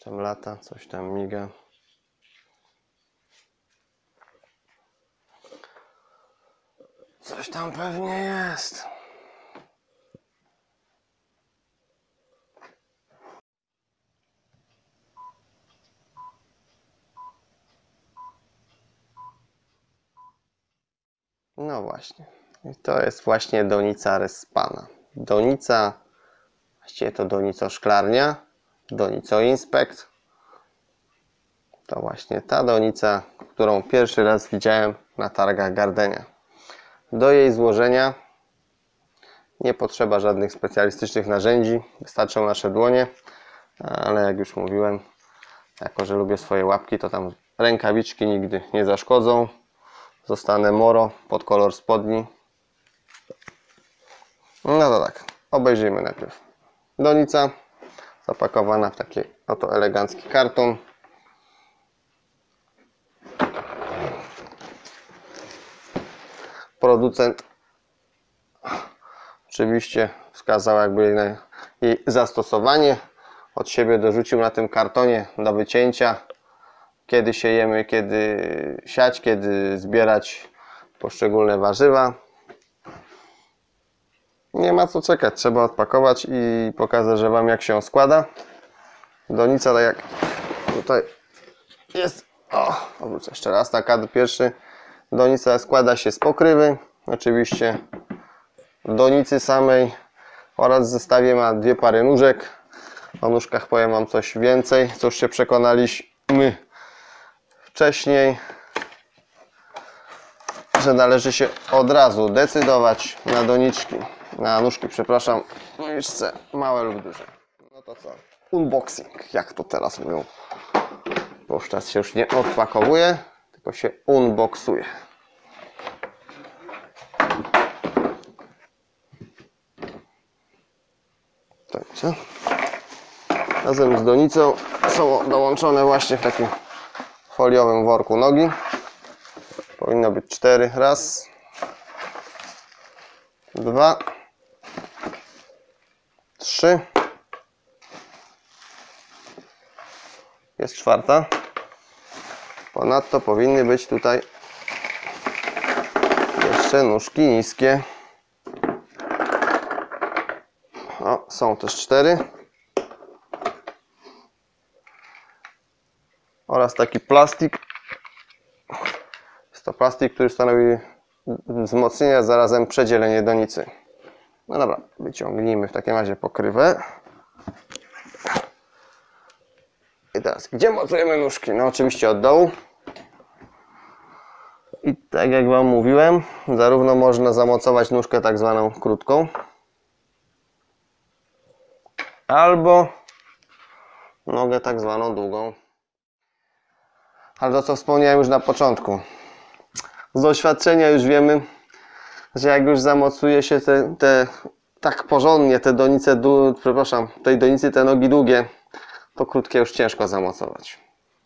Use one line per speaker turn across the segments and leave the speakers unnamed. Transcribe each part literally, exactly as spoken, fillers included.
tam lata, coś tam miga. Coś tam pewnie jest. No właśnie. I to jest właśnie donica Respana. Donica, właściwie to donico szklarnia, donico Inspect. To właśnie ta donica, którą pierwszy raz widziałem na targach Gardenia. Do jej złożenia nie potrzeba żadnych specjalistycznych narzędzi, wystarczą nasze dłonie, ale jak już mówiłem, jako że lubię swoje łapki, to tam rękawiczki nigdy nie zaszkodzą. Zostanę moro pod kolor spodni. No to tak, obejrzyjmy najpierw. Donica zapakowana w taki oto elegancki karton. Producent oczywiście wskazał jakby jej, jej zastosowanie. Od siebie dorzucił na tym kartonie do wycięcia, kiedy siejemy, kiedy siać, kiedy zbierać poszczególne warzywa. Nie ma co czekać, trzeba odpakować i pokażę że Wam jak się składa. Donica, tak jak tutaj jest, o, obrócę jeszcze raz na kadr pierwszy. Donica składa się z pokrywy, oczywiście donicy samej oraz w zestawie ma dwie pary nóżek. O nóżkach powiem Wam coś więcej, co już się przekonaliśmy wcześniej, że należy się od razu decydować na doniczki, na nóżki, przepraszam, doniczce małe lub duże. No to co? Unboxing, jak to teraz mówią. Wówczas się już nie odpakowuje, tylko się unboxuje. Także razem z donicą są dołączone właśnie w takim foliowym worku nogi. Powinno być cztery. Raz, dwa, trzy. Jest czwarta. Ponadto powinny być tutaj jeszcze nóżki niskie. O, są też cztery. Oraz taki plastik. Jest to plastik, który stanowi wzmocnienie, a zarazem przedzielenie donicy. No dobra, wyciągnijmy w takim razie pokrywę. I teraz, gdzie mocujemy nóżki? No oczywiście od dołu. I tak jak Wam mówiłem, zarówno można zamocować nóżkę tak zwaną krótką, albo nogę tak zwaną długą. Ale to co wspomniałem już na początku. Z doświadczenia już wiemy, że jak już zamocuje się te, te tak porządnie te donice, przepraszam, tej donicy te nogi długie, to krótkie już ciężko zamocować.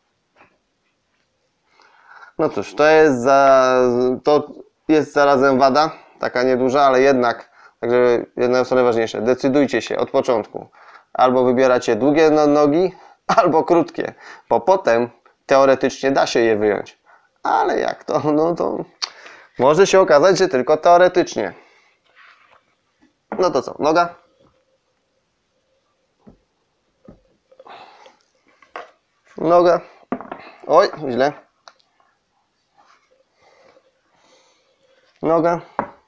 No cóż, to jest za, to jest zarazem wada, taka nieduża, ale jednak, także jedno co najważniejsze, decydujcie się od początku. Albo wybieracie długie nogi, albo krótkie, bo potem teoretycznie da się je wyjąć. Ale jak to? No to może się okazać, że tylko teoretycznie. No to co? Noga? Noga. Oj, źle. Noga.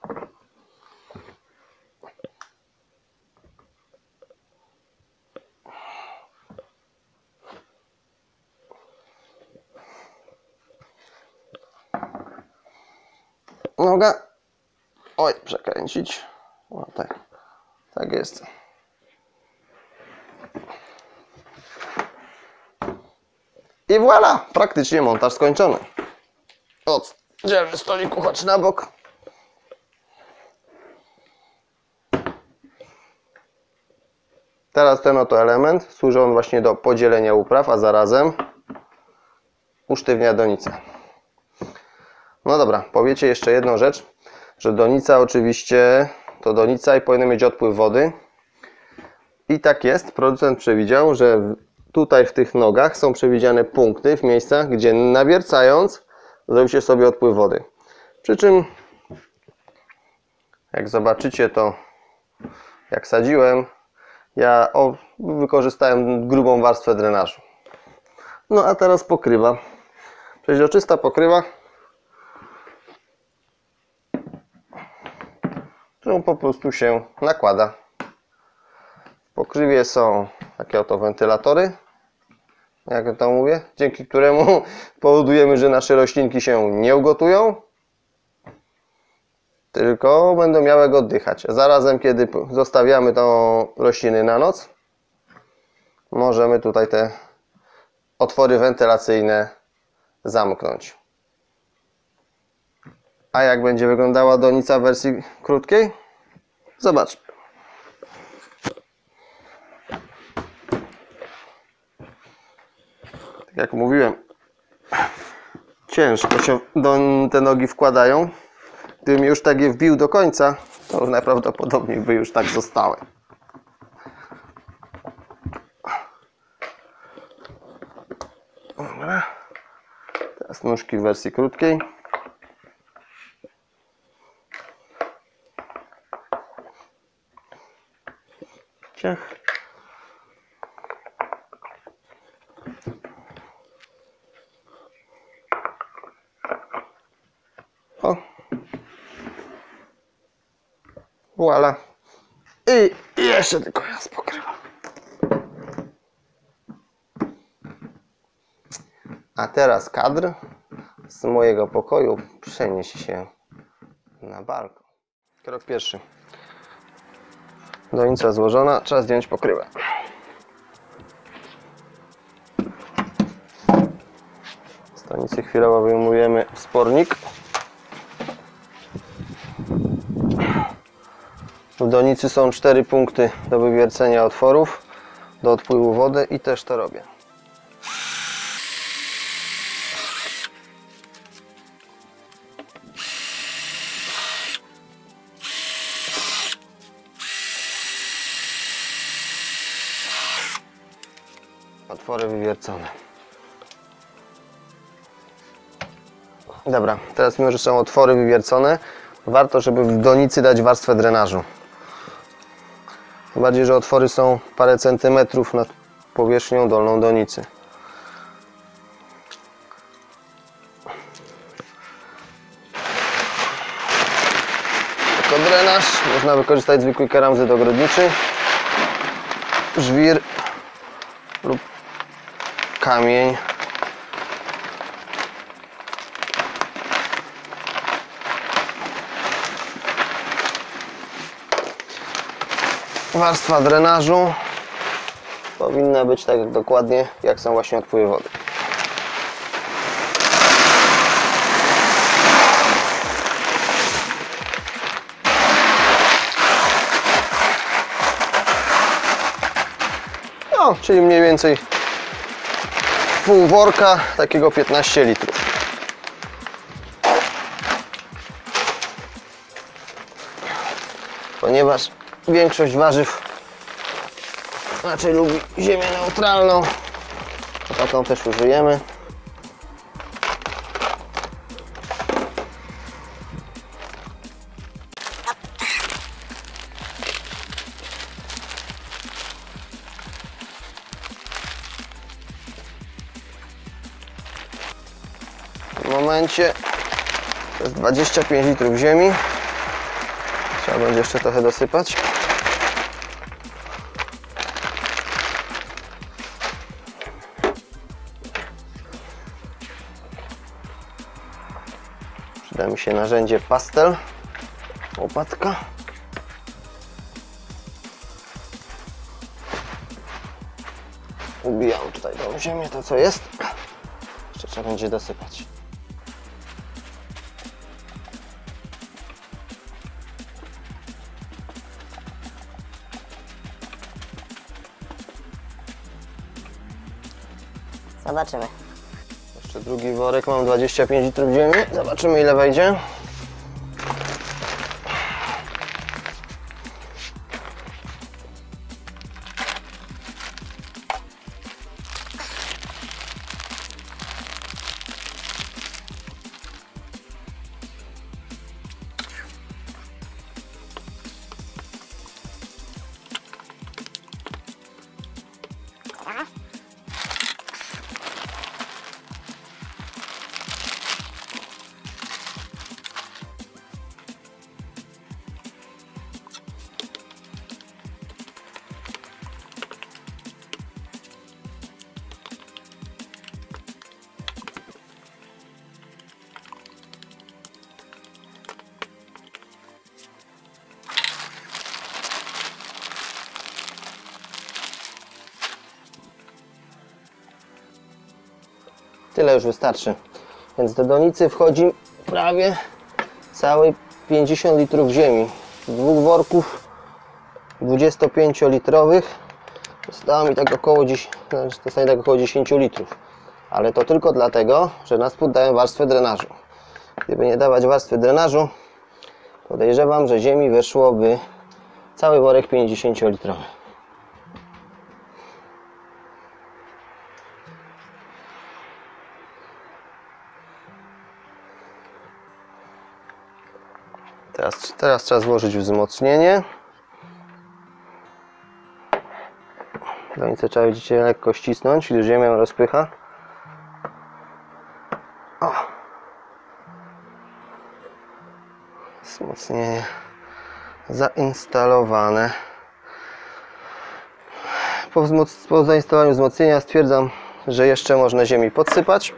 Noga. Oj, przekręcić. O, tak. Tak jest. I voilà! Praktycznie montaż skończony. Oddzielmy stolik, chodź na bok. Teraz ten oto element służy on właśnie do podzielenia upraw, a zarazem usztywnia donicę. No dobra, powiecie jeszcze jedną rzecz, że donica oczywiście to donica i powinna mieć odpływ wody. I tak jest, producent przewidział, że tutaj w tych nogach są przewidziane punkty w miejscach, gdzie nawiercając zrobicie sobie odpływ wody. Przy czym jak zobaczycie to, jak sadziłem, ja o, wykorzystałem grubą warstwę drenażu. No a teraz pokrywa. Przeźroczysta pokrywa, którą po prostu się nakłada. W pokrywie są takie oto wentylatory, jak to mówię, dzięki któremu powodujemy, że nasze roślinki się nie ugotują, tylko będą miały go oddychać. Zarazem, kiedy zostawiamy tą rośliny na noc, możemy tutaj te otwory wentylacyjne zamknąć. A jak będzie wyglądała donica w wersji krótkiej? Zobaczmy. Tak jak mówiłem, ciężko się do te nogi wkładają. Gdybym już tak je wbił do końca, to najprawdopodobniej by już tak zostały. Dobra. Teraz nóżki w wersji krótkiej. Ciach. O. Voila. I jeszcze tylko raz pokrywam. A teraz kadr z mojego pokoju przeniesie się na balkon. Krok pierwszy. Donica złożona, trzeba zdjąć pokrywę. Z donicy chwilowo wyjmujemy wspornik. W donicy są cztery punkty do wywiercenia otworów, do odpływu wody i też to robię. Otwory wywiercone. Dobra, teraz mimo że są otwory wywiercone, warto, żeby w donicy dać warstwę drenażu. Tym bardziej, że otwory są parę centymetrów nad powierzchnią dolną donicy. Jako drenaż można wykorzystać zwykły keramzyt ogrodniczy, żwir lub kamień. Warstwa drenażu powinna być tak jak dokładnie jak są właśnie odpływy wody. No, czyli mniej więcej pół worka, takiego piętnaście litrów. Ponieważ większość warzyw raczej lubi ziemię neutralną, to taką też użyjemy. W tym momencie to jest dwadzieścia pięć litrów ziemi. Trzeba będzie jeszcze trochę dosypać. Przyda mi się narzędzie pastel, łopatka. Ubijam tutaj do ziemię to co jest. Jeszcze trzeba będzie dosypać.
Zobaczymy.
Jeszcze drugi worek, mam dwadzieścia pięć litrów ziemi. Zobaczymy ile wejdzie. Tyle już wystarczy. Więc do donicy wchodzi prawie cały pięćdziesiąt litrów ziemi. Z dwóch worków dwudziestopięciolitrowych zostało mi tak około, zostanie tak około dziesięć litrów. Ale to tylko dlatego, że na spód dałem warstwę drenażu. Gdyby nie dawać warstwy drenażu, podejrzewam, że ziemi wyszłoby cały worek pięćdziesięciolitrowy. Teraz, teraz trzeba złożyć wzmocnienie. Donicę trzeba, widzicie, lekko ścisnąć, gdyż ziemia rozpycha. O. Wzmocnienie zainstalowane. Po, po zainstalowaniu wzmocnienia stwierdzam, że jeszcze można ziemi podsypać.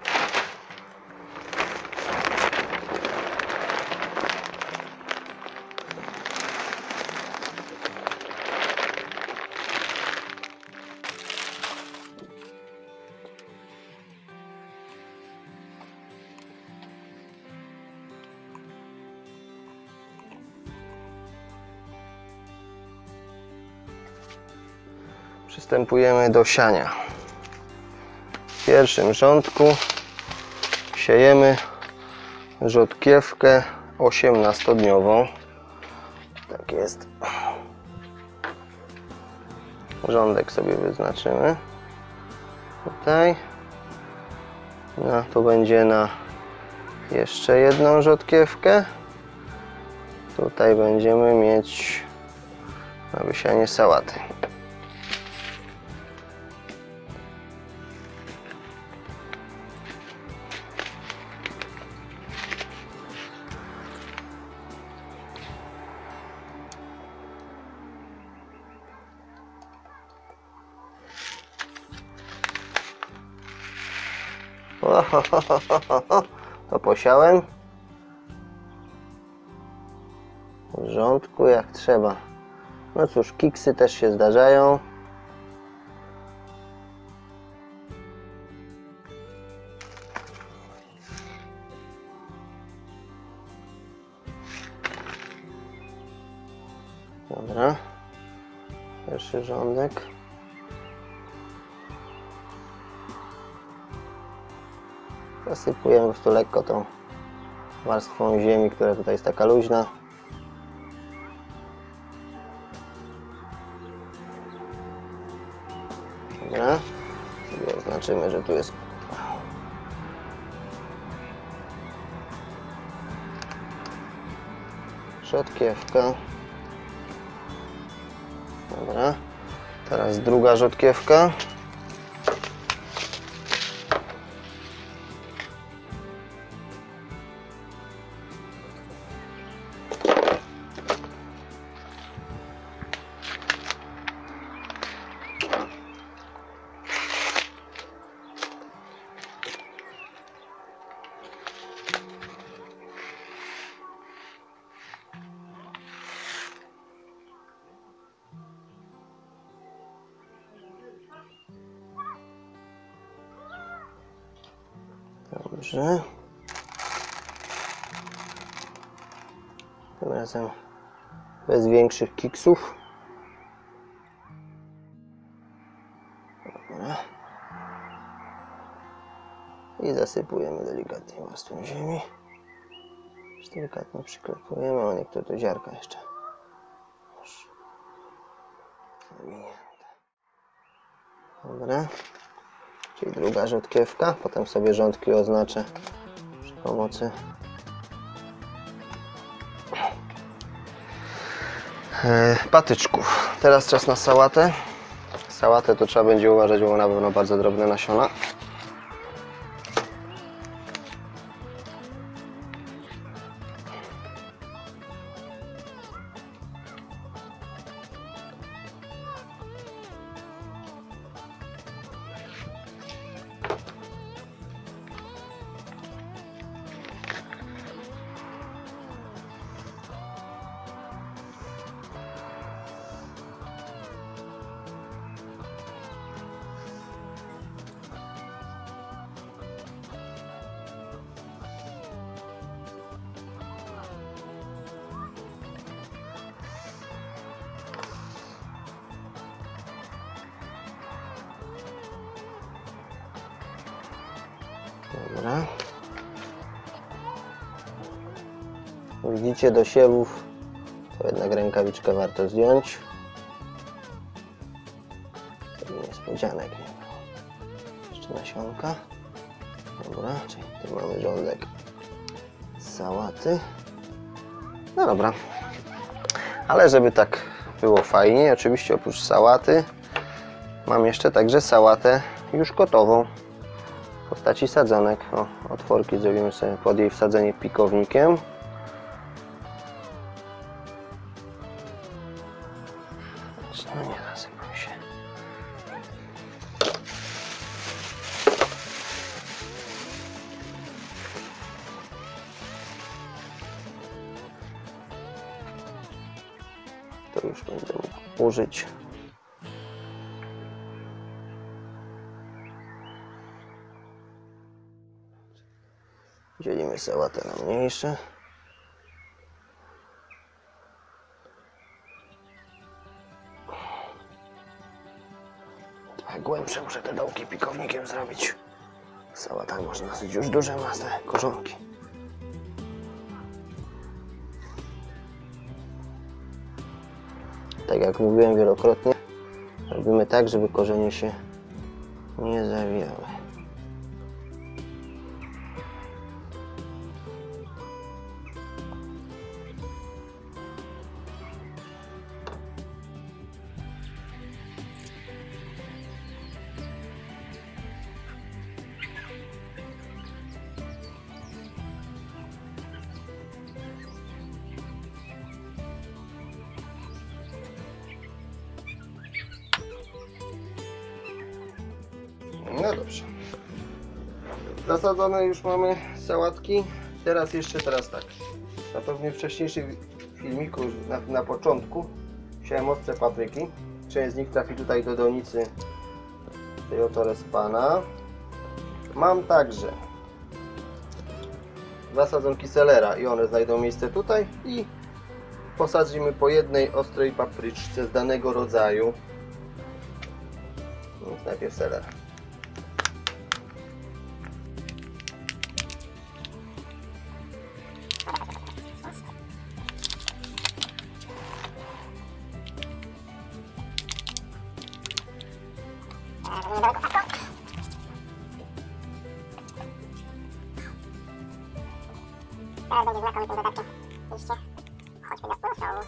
Przystępujemy do siania. W pierwszym rządku siejemy rzodkiewkę osiemnastodniową. Tak jest. Rządek sobie wyznaczymy. Tutaj. No, to będzie na jeszcze jedną rzodkiewkę. Tutaj będziemy mieć na wysianie sałaty. O, ho, ho, ho, ho, ho. To posiałem w rządku jak trzeba. No cóż, kiksy też się zdarzają. Dobra, pierwszy rządek. Zasypuję po prostu lekko tą warstwą ziemi, która tutaj jest taka luźna. Dobra, sobie oznaczymy, że tu jest rzodkiewka. Dobra, teraz druga rzodkiewka. Dobrze. Tym razem bez większych kiksów. Dobra. I zasypujemy delikatnie warstwą ziemi. Delikatnie przyklepujemy, o niektóre to ziarka jeszcze. Dobra. Czyli druga rzodkiewka. Potem sobie rządki oznaczę przy pomocy patyczków. Teraz czas na sałatę. Sałatę to trzeba będzie uważać, bo na pewno bardzo drobne nasiona. Dobra. Widzicie, do siewów to jednak rękawiczkę warto zdjąć. Żeby niespodzianek nie było. Jeszcze nasionka. Dobra, czyli tu mamy rządek sałaty. No dobra. Ale żeby tak było fajnie, oczywiście oprócz sałaty mam jeszcze także sałatę już gotową. W postaci sadzonek. O, otworki zrobimy sobie pod jej wsadzenie pikownikiem. No nie zasypał się. To już będę mógł użyć. Dzielimy sałatę na mniejsze. Trochę głębsze muszę te dołki pikownikiem zrobić. Sałata może dosyć już duże ma te korzonki. Tak jak mówiłem wielokrotnie, robimy tak, żeby korzenie się nie zawijały. No dobrze. Zasadzone już mamy sałatki. Teraz jeszcze teraz tak. Na pewnie w wcześniejszym filmiku na, na początku wziąłem ostre papryki. Część z nich trafi tutaj do donicy tej oto respana. Mam także dwa sadzonki selera i one znajdą miejsce tutaj i posadzimy po jednej ostrej papryczce z danego rodzaju. Więc najpierw seler.
Teraz będzie znakomitym dodatkiem. Oczywiście. Chodźmy do sposobu.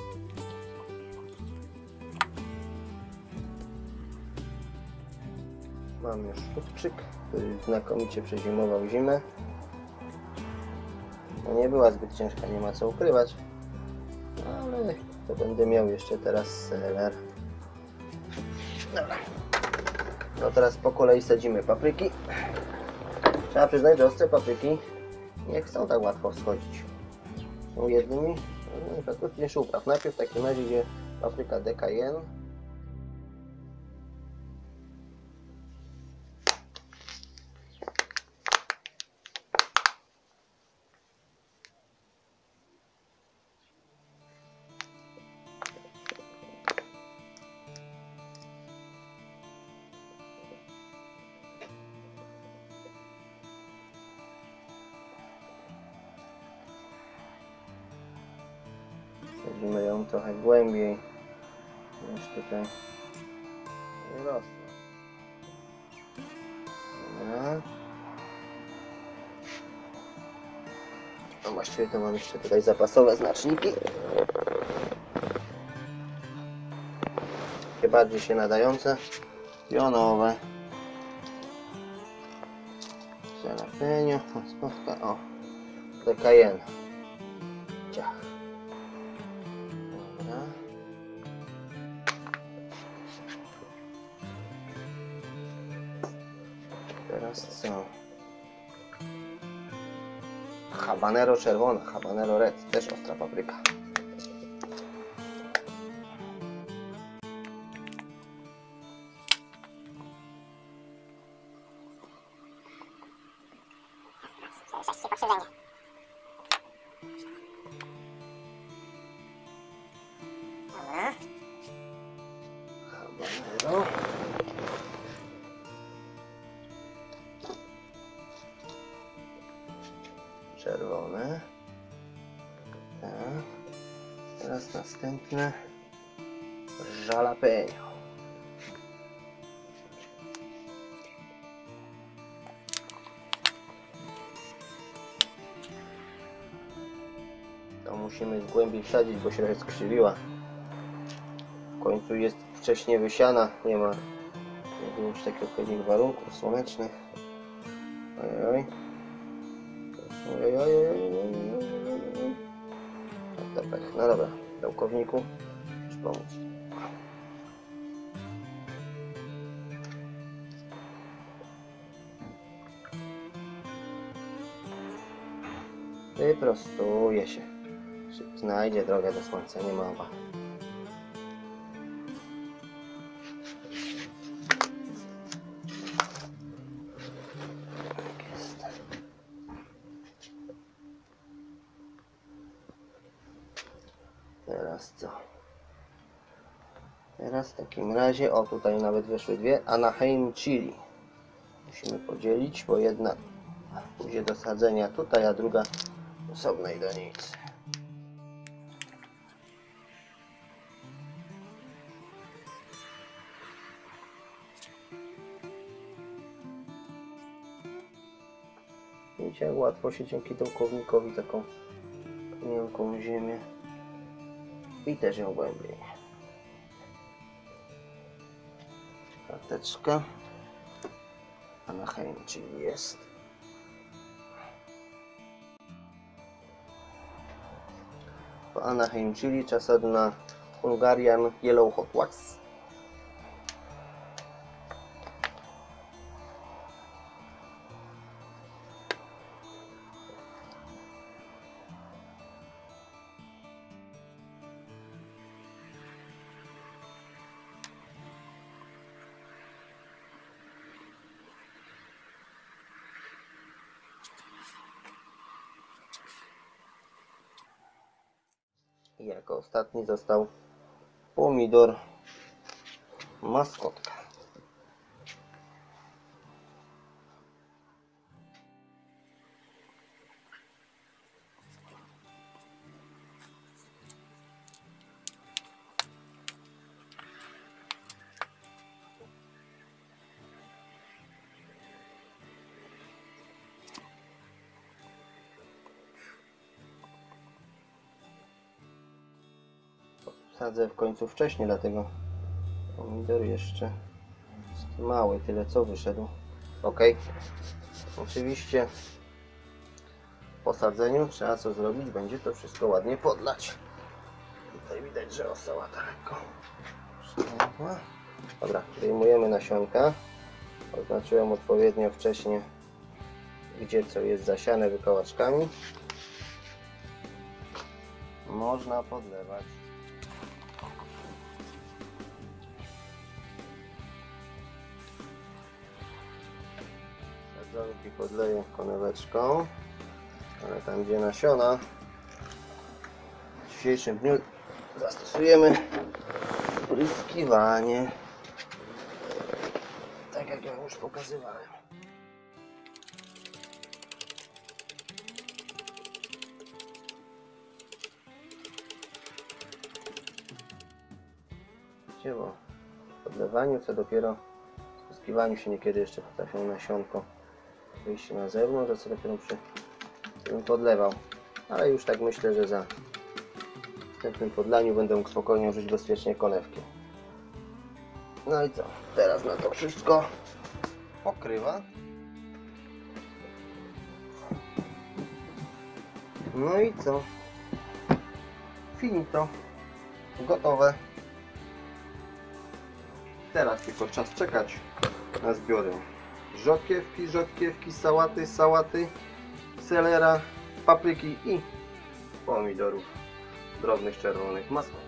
Mam już chłopczyk, który znakomicie przezimował zimę. No nie była zbyt ciężka, nie ma co ukrywać. Ale to będę miał jeszcze teraz seler. Dobra. No teraz po kolei sadzimy papryki. Trzeba przyznać, że ostre papryki nie chcą tak łatwo wschodzić. Są jednymi, no, na przykład mniejszy upraw. Najpierw w takim razie idzie papryka de Cayenne. Sadzimy ją trochę głębiej niż tutaj rosła. Dobra. No właściwie to mam jeszcze tutaj zapasowe znaczniki. takie bardziej się nadające, pionowe. Jalapeno, spotka, o, de cayenne. Ciach. Dobra. Teraz co? Habanero czerwona, habanero red, też ostra papryka.
Sześć pokrzywdzenie. Dobra.
Habanero. Czerwone. Tak. Teraz następne jalapeno. To musimy głębiej wsadzić, bo się skrzywiła. W końcu jest wcześnie wysiana, nie ma nie było już takich odpowiednich warunków słonecznych. Ojoj. Ojoj, ojoj, ojoj, ojoj. No dobra, dałkowniku, już pomóc. Wyprostuje się. Znajdzie drogę do słońca, nie ma obaw. Tak jest. Teraz co? Teraz w takim razie, o tutaj nawet wyszły dwie, Anaheim chili. Musimy podzielić, bo jedna pójdzie do sadzenia tutaj, a druga w osobnej donicy. Widzicie, jak łatwo się dzięki dołkownikowi taką miękką ziemię i też ją głębiej. Karteczka. Anaheim chili jest. Po Anaheim chili czas na Hungarian Yellow Hot Wax. I jako ostatni został pomidor maskotka. Sadzę w końcu wcześniej, dlatego pomidor jeszcze jest mały, tyle co wyszedł. Ok. Oczywiście po sadzeniu trzeba co zrobić? Będzie to wszystko ładnie podlać. Tutaj widać, że ostała ta lekko. Dobra, wyjmujemy nasionka. Oznaczyłem odpowiednio wcześniej, gdzie co jest zasiane wykołaczkami. Można podlewać. Sadzonki podleję koneweczką, ale tam gdzie nasiona, w dzisiejszym dniu zastosujemy pryskiwanie, tak jak ja już pokazywałem. Bo w podlewaniu, co dopiero w spryskiwaniu się niekiedy jeszcze potrafią nasionko wyjść na zewnątrz, a co dopiero przy tym podlewał. Ale już tak myślę, że za następnym podlaniu będę mógł spokojnie użyć bezpiecznie konewki. No i co? Teraz na to wszystko pokrywa. No i co? Finito. Gotowe. Teraz tylko czas czekać na zbiory. Rzodkiewki, rzodkiewki, sałaty, sałaty, selera, papryki i pomidorów drobnych, czerwonych, masło.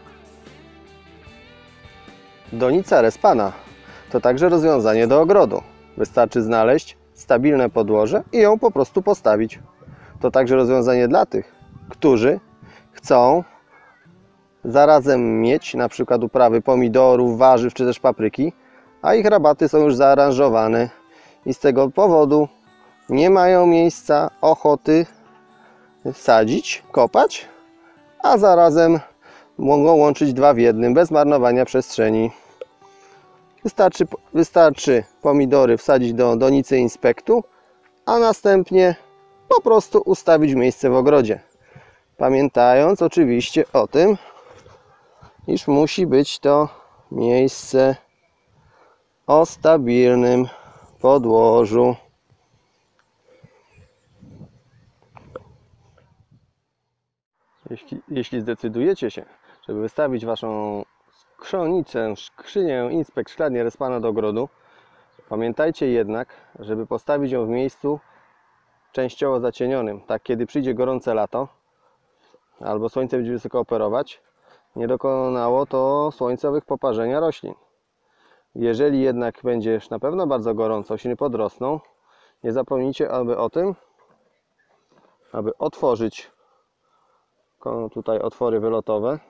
Donica Respana to także rozwiązanie do ogrodu. Wystarczy znaleźć stabilne podłoże i ją po prostu postawić. To także rozwiązanie dla tych, którzy chcą zarazem mieć na przykład uprawy pomidorów, warzyw czy też papryki, a ich rabaty są już zaaranżowane i z tego powodu nie mają miejsca, ochoty sadzić, kopać, a zarazem mogą łączyć dwa w jednym bez marnowania przestrzeni. Wystarczy, wystarczy pomidory wsadzić do donicy Inspektu, a następnie po prostu ustawić miejsce w ogrodzie. Pamiętając oczywiście o tym, iż musi być to miejsce o stabilnym podłożu. Jeśli, jeśli zdecydujecie się, żeby wystawić waszą skrzonicę, skrzynię Inspekt szklarnię Respana do ogrodu, pamiętajcie jednak, żeby postawić ją w miejscu częściowo zacienionym. Tak, kiedy przyjdzie gorące lato albo słońce będzie wysoko operować, nie dokonało to słońcowych poparzenia roślin. Jeżeli jednak będzie już na pewno bardzo gorąco, rośliny podrosną, nie zapomnijcie aby o tym, aby otworzyć tutaj otwory wylotowe.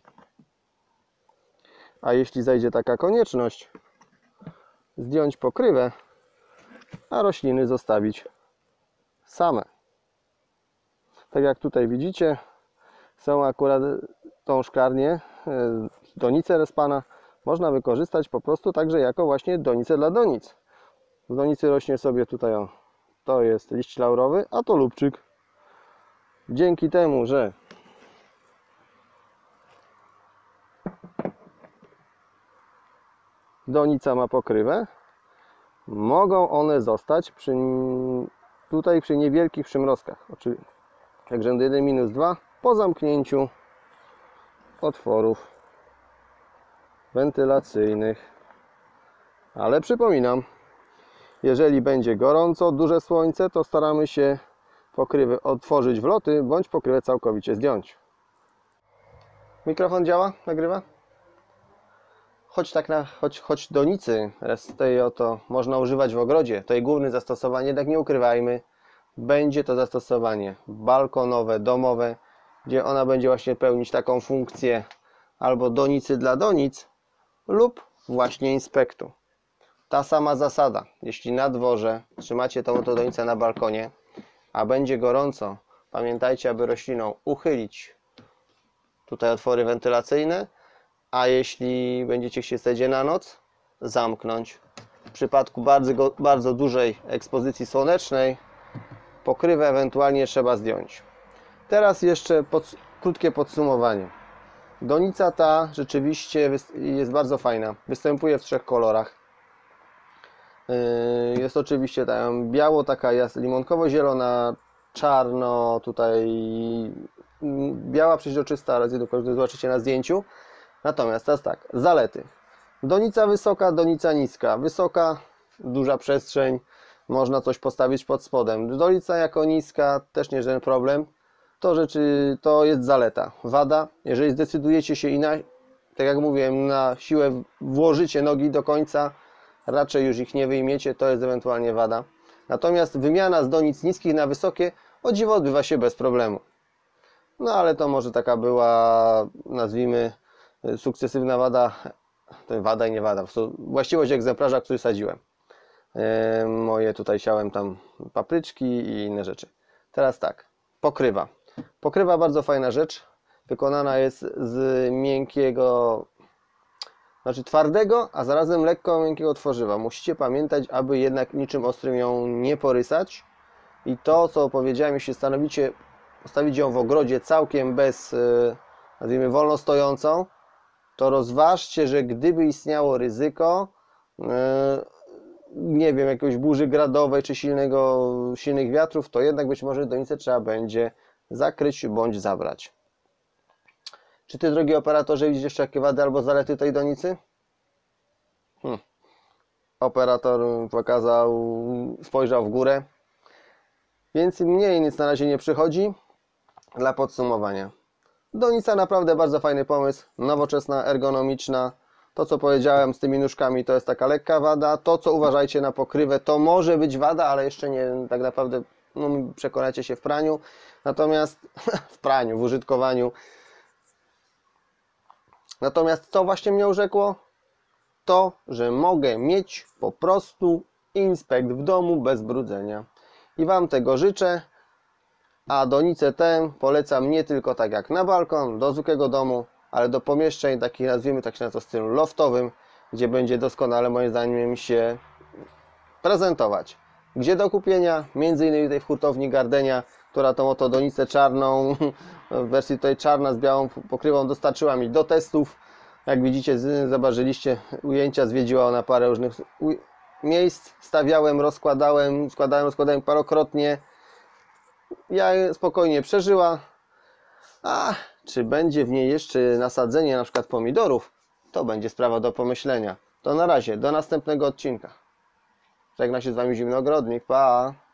A jeśli zajdzie taka konieczność, zdjąć pokrywę, a rośliny zostawić same. Tak jak tutaj widzicie, są akurat tą szklarnię, donicę Respana, można wykorzystać po prostu także jako właśnie donicę dla donic. W donicy rośnie sobie tutaj, o, to jest liść laurowy, a to lubczyk. Dzięki temu, że donica ma pokrywę, mogą one zostać przy, tutaj przy niewielkich przymrozkach. Oczywiście, jak rzędy jeden minus dwa po zamknięciu otworów wentylacyjnych. Ale przypominam, jeżeli będzie gorąco, duże słońce, to staramy się pokrywy otworzyć w loty, bądź pokrywę całkowicie zdjąć. Mikrofon działa? Nagrywa? Choć, tak na, choć, choć donicy tej oto można używać w ogrodzie, to jej główne zastosowanie, jednak nie ukrywajmy, będzie to zastosowanie balkonowe, domowe, gdzie ona będzie właśnie pełnić taką funkcję albo donicy dla donic lub właśnie Inspektu. Ta sama zasada, jeśli na dworze trzymacie tą oto donicę na balkonie, a będzie gorąco, pamiętajcie, aby roślinom uchylić tutaj otwory wentylacyjne, a jeśli będziecie chcieli stać na noc, zamknąć. W przypadku bardzo, bardzo dużej ekspozycji słonecznej pokrywę ewentualnie trzeba zdjąć. Teraz jeszcze pod, krótkie podsumowanie. Donica ta rzeczywiście jest bardzo fajna. Występuje w trzech kolorach. Jest oczywiście tam biało, taka jest limonkowo-zielona, czarno, tutaj biała przeźroczysta, raz jedno zobaczycie na zdjęciu. Natomiast teraz tak, zalety. Donica wysoka, donica niska. Wysoka, duża przestrzeń, można coś postawić pod spodem. Donica jako niska, też nie żaden problem. To rzeczy, to jest zaleta. Wada, jeżeli zdecydujecie się i na, tak jak mówiłem, na siłę włożycie nogi do końca, raczej już ich nie wyjmiecie, to jest ewentualnie wada. Natomiast wymiana z donic niskich na wysokie, o dziwo, odbywa się bez problemu. No ale to może taka była, nazwijmy, sukcesywna wada, to wada i nie wada, właściwość egzemplarza, który sadziłem. E, moje tutaj siałem tam papryczki i inne rzeczy. Teraz tak, pokrywa. Pokrywa bardzo fajna rzecz, wykonana jest z miękkiego, znaczy twardego, a zarazem lekko miękkiego tworzywa. Musicie pamiętać, aby jednak niczym ostrym ją nie porysać. I to, co powiedziałem, jeśli stanowicie postawić ją w ogrodzie całkiem bez, nazwijmy, wolno stojącą, to rozważcie, że gdyby istniało ryzyko, yy, nie wiem, jakiejś burzy gradowej czy silnego, silnych wiatrów, to jednak być może donicę trzeba będzie zakryć bądź zabrać. Czy Ty, drogi operatorze, widzisz jeszcze jakie wady albo zalety tej donicy? Hmm. Operator pokazał, spojrzał w górę. Więcej mniej nic na razie nie przychodzi. Dla podsumowania. Donica naprawdę bardzo fajny pomysł, nowoczesna, ergonomiczna. To, co powiedziałem z tymi nóżkami, to jest taka lekka wada. To, co uważajcie na pokrywę, to może być wada, ale jeszcze nie tak naprawdę no, przekonacie się w praniu. Natomiast w praniu, w użytkowaniu. Natomiast co właśnie mnie urzekło? To, że mogę mieć po prostu inspekt w domu bez brudzenia. I Wam tego życzę. A donicę tę polecam nie tylko tak jak na balkon, do zwykłego domu, ale do pomieszczeń takich, nazwijmy tak się na to, stylu loftowym, gdzie będzie doskonale moim zdaniem się prezentować. Gdzie do kupienia? Między innymi tutaj w hurtowni Gardenia, która tą oto donicę czarną, w wersji tutaj czarna z białą pokrywą dostarczyła mi do testów. Jak widzicie, zobaczyliście ujęcia, zwiedziła ona parę różnych miejsc. Stawiałem, rozkładałem, składałem, rozkładałem parokrotnie. Ja spokojnie przeżyła. A czy będzie w niej jeszcze nasadzenie na przykład pomidorów, to będzie sprawa do pomyślenia. To na razie, do następnego odcinka. Żegna się z Wami Zimny Ogrodnik. Pa!